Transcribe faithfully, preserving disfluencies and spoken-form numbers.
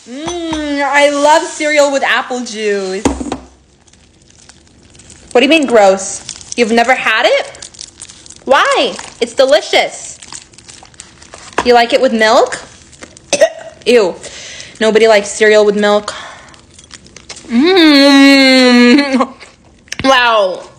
Mmm, I love cereal with apple juice. What do you mean gross? You've never had it? Why? It's delicious. You like it with milk? Ew. Nobody likes cereal with milk. Mmm. Wow.